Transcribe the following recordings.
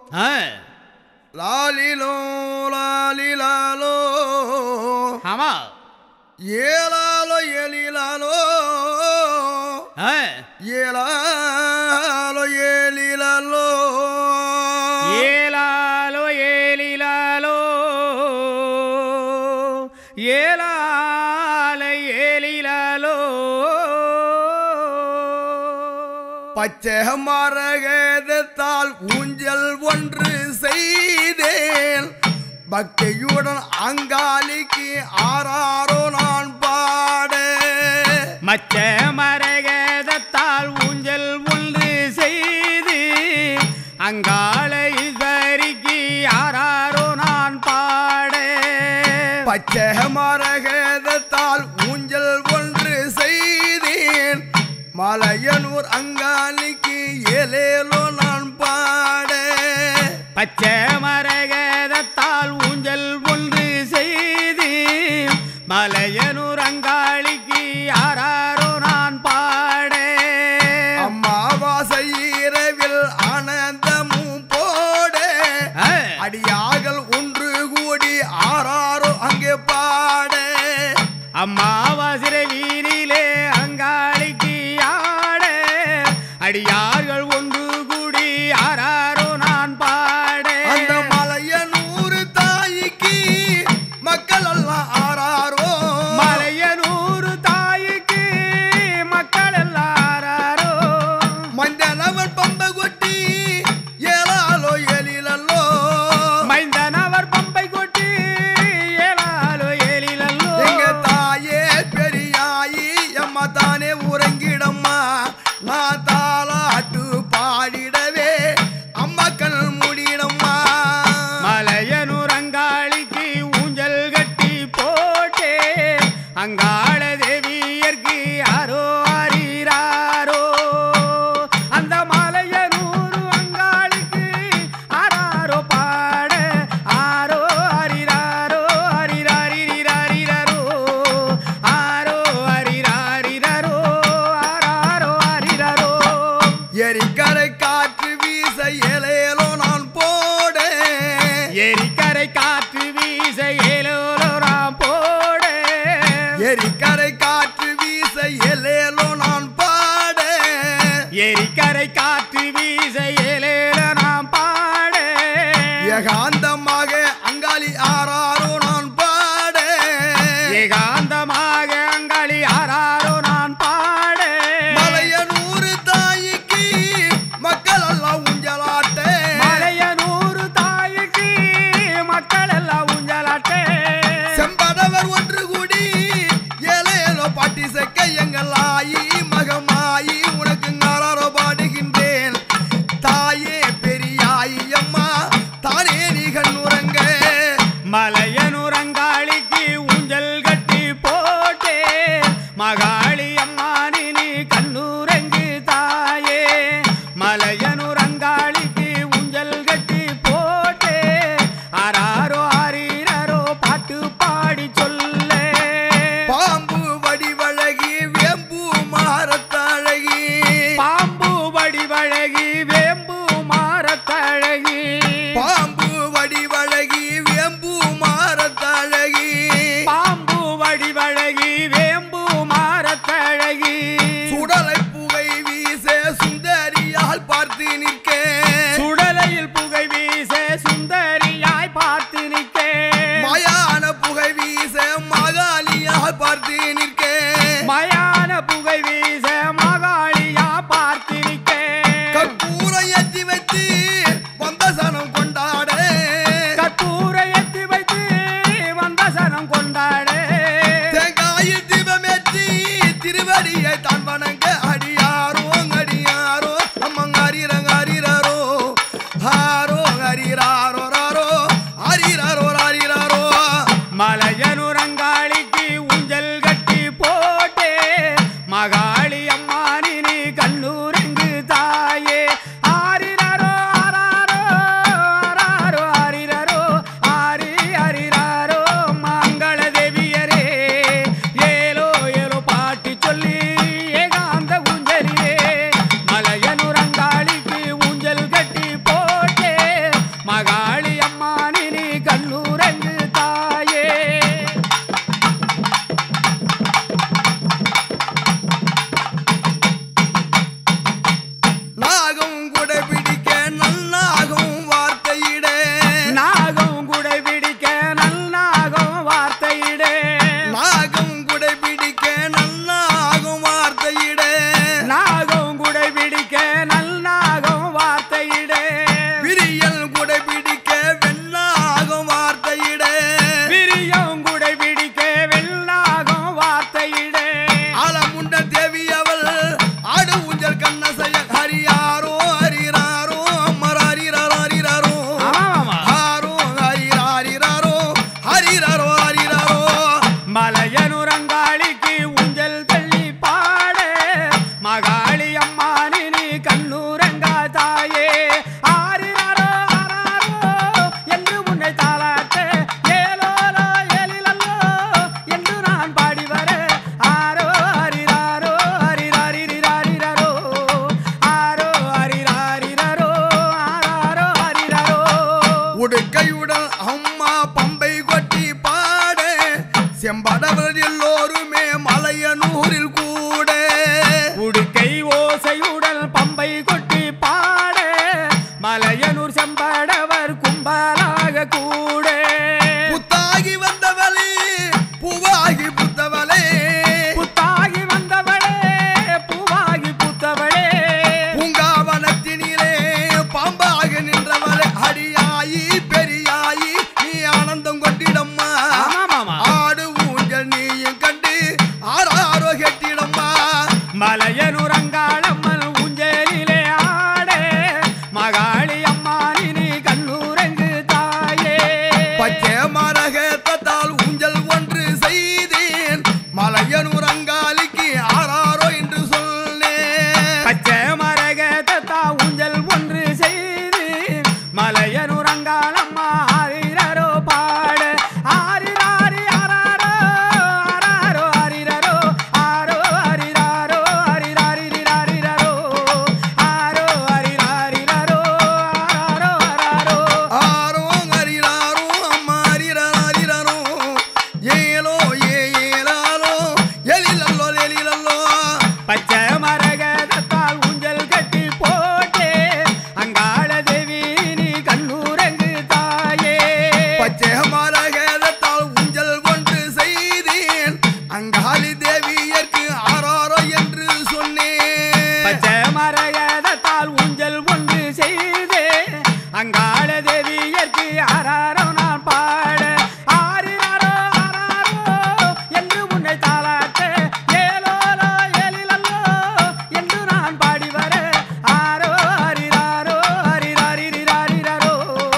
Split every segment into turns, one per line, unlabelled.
லாலிலோ லாலிலாலோ
ஆமா
ஏலாலோ எலிலாலோ ஏலாலோ எலிலாலோ
ஏலாலோ ஏலிலாலோ ஏலால ஏலிலாலோ
பச்சை மரகதத்தால் ஊஞ்சல் ஒன்று செய்தேன் பக்தியுடன் அங்காளிக்கு ஆராரோ நான் பாட
மச்ச மரகதத்தால் ஊஞ்சல் ஒன்று செய்து அங்காள ஈஸ்வரிக்கு ஆராரோ நான் பாட
பச்சை மரகதத்தால் ஊஞ்சல் ஒன்று செய்தேன் மலையனூர் அங்காளிக்கு ஏலேலோ நான் பாட
பச்சை மரகதத்தால் ஊஞ்சல் ஒன்று செய்து மலையனூர் அங்காளிக்கு ஆராரோ நான் பாட
அம்மாவாசை இரவில் ஆனந்தமும் போட அடியார்கள் ஒன்று கூடி ஆராரோ அங்கே பாட
அம்மாவாசை வீரிலே அங்காளிக்கு ஆட அடியார்கள் ஒன்று கூடி ஆராரோ நான் பாட
அந்த மலையனூர் தாய்க்கு மக்கள் எல்லாம் ஆராரோ
மலையனூர் தாய்க்கு மக்கள் எல்லாம் ஆராரோ
மஞ்சனவர் பம்பை கொட்டி ஏலாலோ எலிலல்லோ
மைந்தனவர் பம்பை கொட்டி ஏலாலோ ஏலிலல்லோ
எங்க தாயே பெரியாயி அம்மா தானே உறங்கிடம்மா நான் தாலாட்டு பாடிடவே அம்மா கண் முடிடம்மா
மலையனூர் அங்காளிக்கு ஊஞ்சல் கட்டி போட்டே அங்காள தேவியர்க்கு ஆரோ ஆரிராரோ அந்த மலையனூர் அங்காளிக்கு ஆராரோ பாட ஆரோ ஆரிராரோ ஆரிராரிராரிரோ ஆரோ ஆரிராரிரோ ஆராரோ ஆரிரோ
எரிக்கரை காற்று வீச ஏலேலோ நான் போட
எரிக்கரை காற்று வீச ஏலோலோ நாம் போட
எரிக்கரை காற்று வீச ஏலேலோ நான் பாட
எரிக்கரை காற்று வீச ஏலேல நாம் பாட
ஏகாந்தமாக அங்காளி ஆராரோ நான் பாட
ஏகாந்தமாக அங்காளி ஆராரோ நான் பாட
மலையனூர் தாய்க்கு மக்கள் எல்லாம் ஊஞ்சலாட்ட
மலையனூர் தாய்க்கு மக்கள் எல்லாம் ஊஞ்சலாட்டே
செம்படவர் ஒன்று கூடி ஏலேலோ பாட்டி செக்க எங்கள் ஆயி மகமாயி உனக்கு ஆராரோ பாடுகின்றேன் தாயே பெரியாயி அம்மா தானே நீ கண்ணுறங்க
மலையனூர் அங்காளிக்கு ஊஞ்சல் கட்டி போட்டே மகாளி அம்மானி நீ கண்ணூரங்கு தாயே மலையனூர் அங்காளிக்கு ஊஞ்சல் கட்டி போட்டே ஆராரோ ஆரிரோ பாட்டு பாடி சொல்லே
பாம்பு வடிவழகி வேம்பு மாறத்தழகி
பாம்பு வடிவழகி வேம்பு மாறத்தழகி
பாம்பு வடிவழகி வேம்பு மாறத்தழகி
பாம்பு வடிவழகி வேம்பு மாறத்தழகி
சுடலை புகை வீச சுந்தரியால் பார்த்து நிற்க
சுடலையில் புகை வீச சுந்தரியாய் பார்த்து நிற்க
மயான புகை வீச மகாலியால் பார்த்து நிற்க
மயான புகை வீச மகாளியா பார்த்து நிற்க
கற்பூரம் ஏற்றி வைத்து வந்த சனம் கொண்டாட
கற்பூரை எத்தி வைத்து வந்த சனம் கொண்டாட
தேங்காயில் தீபமேற்றி திருவடியை தான் வணங்க அடியாரோ அடியாரோ அம்மங்க அரிரங்கரிரோ ஹாரோ அரிராரோ ராரோ அரிராரோ அரிராரோ
மலையனூர் அங்காளிக்கு ஊஞ்சல் கட்டி போட்டே மகாளி அம்மானி நீ கண்ணூரங்கு தாயே ஆரிரோ ஆராரோ ஆராரோ ஆரிரோ ஆரி அரிராரோ மங்கள தேவியரே ஏலோ ஏலோ பாட்டி சொல்லி ஏகாந்த ஊஞ்சலிலே மலையனூர் அங்காளிக்கு ஊஞ்சல் கட்டி போட்டே
குடை பிடிக்க வெண்ணாகும் வார்த்தையிட
விரியம் குடை பிடிக்க வெள்ளாகும் வார்த்தையிட
ஆலமுண்ட தேவி அவள் ஆடு ஊஞ்சல் கண்ணசைய ஹரியாரோ ஹரிராரோ அம்மர் ஹரிராரோ ஹரிராரோ ஹாரோ ஹரிராரிராரோ ஹரிராரோ ஹரிராரோ
மலையனுரங்காளிக்கு ஊஞ்சல் தள்ளி பாட மகாளி அம்மானி நீ கண்ணூரங்கா தாயே ஆரிராரோ ஆராரோ என்று உன்னை தாளாட்ட ஏலோலோ ஏலிலல்லோ என்று நான் பாடி வர ஆரோ ஹரிராரோ ஹரிராரிரிராரிரோ ஆரோ ஹரிராரிரோ ஆராரோ ஹரிராரோ
உடுக்கையுடன் அம்மா பம்பை கொட்டி பாட செம்படவர் எல்லோருமே மலையனூரில் கூட
உடுக்கை ஓசையுடல் பம்பை கொட்டி பாட மலையனூர் செம்படவர் கும்பலாக கூட
புத்தாகி வந்தவளே பூவாகி புத்தவளே
புத்தாகி வந்தவளே பூவாகி புத்தவளே
பூங்காவனத்தினிலே பாம்பாக நின்றவளே அடியாயி பெரியாயி நீ ஆனந்தம் கொட்டிடம்மா
ஆமாமா
ஆடு ஊஞ்சல் நீயும் கண்டு ஆறாரோ கெட்டிடம்மா
மலையனுரங்காளம்மன் ஊஞ்சலிலே ஆட மகாளி அம்மானி நீ கண்ணூரங்கு தாயே
பச்சை மரகத்தால் ஊஞ்சல் ஒன்று செய்தேன் மலையனூர் அங்காளிக்கு ஆறாரோ என்று சொன்னேன்
பச்சை மரகதத்தா ஊஞ்சல் ஒன்று செய்து மலையனுரங்காளம்மா ஆரிரரோ பாட ஆரிராரி ஆராரோ ஆராரோ ஆரிரரோ ஆரோ ஆரிராரோ ஆரிராரிரிராரிரோ ஆரோ ஆரிராரிரோ ஆராரோ ஆராரோ
ஆரோ அரிராரோ அம்மா அரிராரிரோ ஏலோ ஏலாலோ எலிலல்லோ எலிலல்லோ
பச்சை மரகதத்தால் ஊஞ்சல் கட்டி போட்டே அங்காள தேவி நீ கண்ணூரங்கு தாயே
பச்சை மரகதத்தால் ஊஞ்சல் ஒன்று செய்தேன் அங்காளி தேவியர்க்கு ஆறாரோ என்று சொன்னேன்
பச்சை மரகதத்தால் ஊஞ்சல் ஒன்று செய்தே அங்காள தேவியர்க்கு ஆராரோ நான் பாட ஆரிராரோ ஆராரோ என்று உன்னை தாளாட்ட ஏலோலோ ஏலிலல்லோ என்று நான் பாடி வர ஆரோ ஹரிராரோ ஹரிராரிரிராரிரோ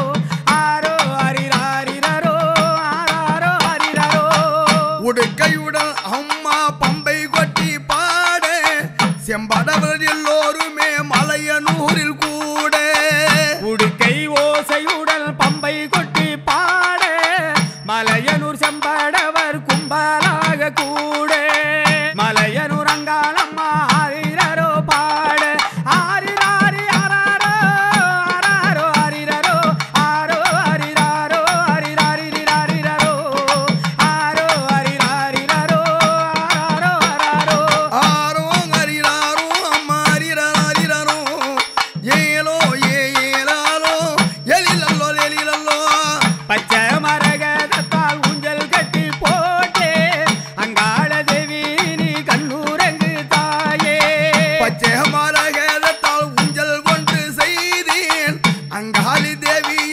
ஆரோ ஹரிராரிரோ ஆராரோ ஹரிராரோ
உடுக்கையுடன் அம்மா பம்பை கொட்டி பாட செம்படவர் எல்லோருமே மலையனூரில் கூட
உடுக்கை ஓசையுடல் பம்பை கொட்டி பாட மலையனூர் செம்படவர் கும்பலாக கூட மலையனூர் அங்காளம்மா ஆரிரரோ பாட ஆரிராரி ஆராரோ ஆராரோ ஆரிரரோ ஆரோ ஆரிராரோ ஆரிராரிரிராரிரோ ஆரோ ஆரிராரிரோ ஆராரோ ஆராரோ
ஆரோ அரிராரோ அம்மா அரிராரிரோ ஏலோ ஏலாலோ எலிலல்லோ எலிலல்லோ
பச்சை மரகதத்தால் ஊஞ்சல் கட்டி போட்டே அங்காள தேவி நீ கண்ணூரங்கு தாயே
பச்சை மரகதத்தால் ஊஞ்சல் ஒன்று செய்தேன் அங்காளி தேவி